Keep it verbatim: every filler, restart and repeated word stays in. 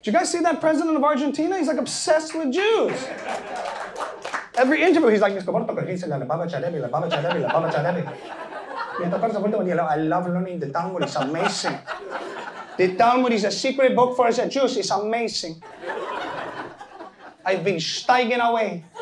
you guys see that president of Argentina? He's like obsessed with Jews. Every interview, he's like, I love learning the Talmud. It's amazing. The Talmud is a secret book for us Jews. It's amazing. I've been steiging away.